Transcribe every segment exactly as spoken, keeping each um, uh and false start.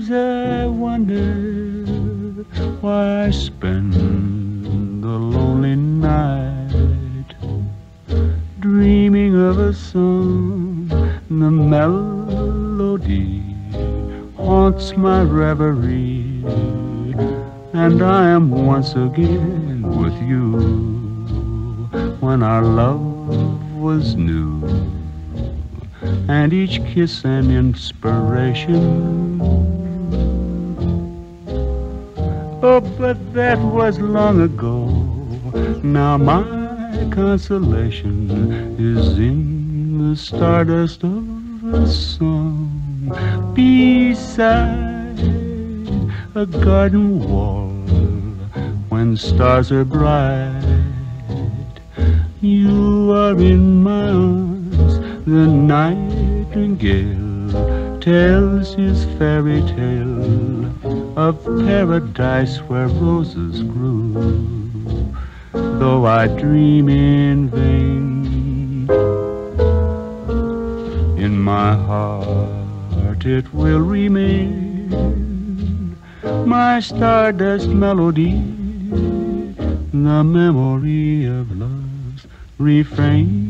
Sometimes I wonder why I spend the lonely night dreaming of a song. The melody haunts my reverie, and I am once again with you when our love was new, and each kiss an inspiration. Oh, but that was long ago. Now my consolation is in the stardust of a song beside a garden wall when stars are bright. You are in my arms. The nightingale tells his fairy tale of paradise where roses grew. Though I dream in vain, in my heart it will remain my stardust melody, the memory of love's refrain.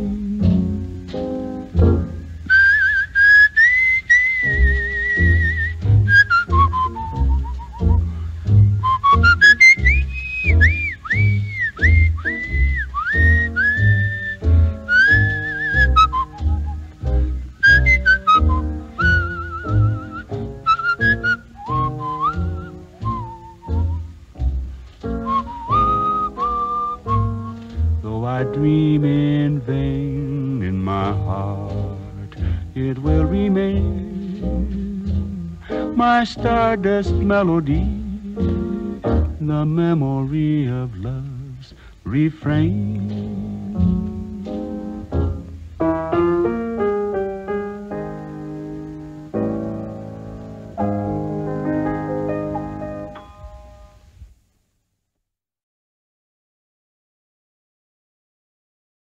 I dream in vain, in my heart it will remain my stardust melody, the memory of love's refrain.